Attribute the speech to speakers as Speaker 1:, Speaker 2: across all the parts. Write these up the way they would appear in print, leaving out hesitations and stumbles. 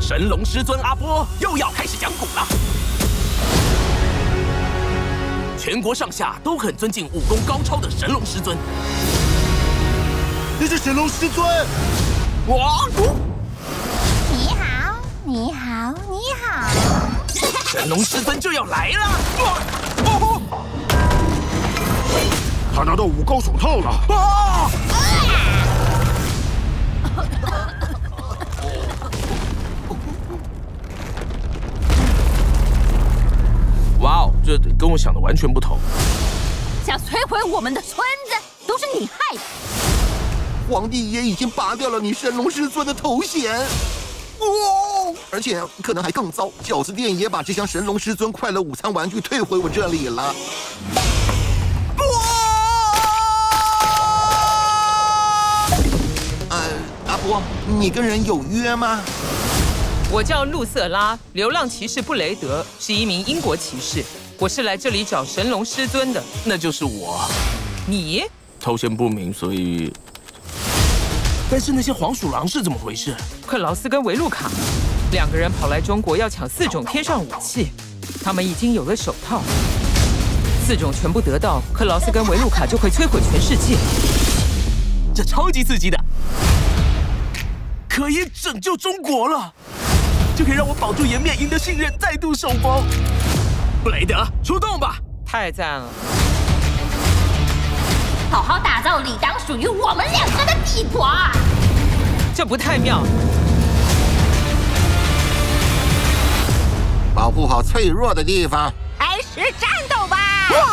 Speaker 1: 神龙师尊阿波又要开始讲古了。全国上下都很尊敬武功高超的神龙师尊。
Speaker 2: 你是神龙师尊？
Speaker 1: 哇！
Speaker 3: 你好，你好，你好！
Speaker 1: 神龙师尊就要来了！
Speaker 2: 他拿到武高手套了！
Speaker 1: 啊！哇哦，这跟我想的完全不同。
Speaker 3: 想摧毁我们的村子，都是你害的。
Speaker 4: 皇帝也已经拔掉了你神龙师尊的头衔。哦，而且可能还更糟，饺子店也把这箱神龙师尊快乐午餐玩具退回我这里了。阿波，你跟人有约吗？
Speaker 5: 我叫路瑟拉，流浪骑士布雷德，是一名英国骑士。我是来这里找神龙师尊的。
Speaker 1: 那就是我。
Speaker 5: 你
Speaker 1: 头衔不明，所以……但是那些黄鼠狼是怎么回事？
Speaker 5: 克劳斯跟维路卡2个人跑来中国要抢4种天上武器，他们已经有了手套。4种全部得到，克劳斯跟维路卡就会摧毁全世界。
Speaker 1: 这超级刺激的，可以拯救中国了，就可以让我保住颜面，赢得信任，再度受封。布雷德，出动吧！
Speaker 5: 太赞了！
Speaker 3: 好好打造理当属于我们2个的帝国。
Speaker 5: 这不太妙。
Speaker 4: 保护好脆弱的地方。
Speaker 3: 开始战斗吧！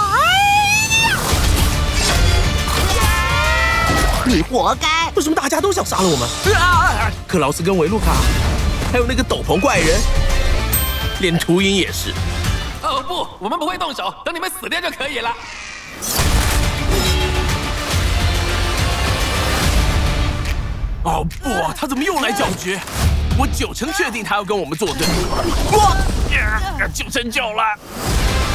Speaker 4: 你活该！
Speaker 1: 为什么大家都想杀了我们？克劳斯跟维路卡，还有那个斗篷怪人，连秃鹰也是。
Speaker 6: 哦不，我们不会动手，等你们死掉就可以了。
Speaker 1: 哦不，他怎么又来搅局？我90%确定他要跟我们作对。哇，9成9了。